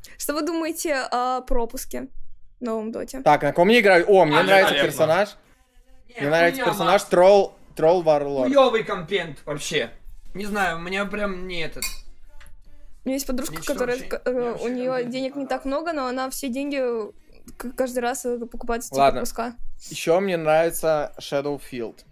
Что вы думаете о пропуске в новом доте? Так, на ком мне играю? О, мне нравится Великолепно. персонаж. Не, Мне нравится хуйня, персонаж Макс. Тролл Варлорд. Хуёвый компент вообще. Не знаю, у меня прям не этот. У меня есть подружка, Ничего которая, вообще- мне у вообще нее контент не денег не так много, но она все деньги каждый раз покупает эти Ладно. пропуска. Еще мне нравится Shadowfield.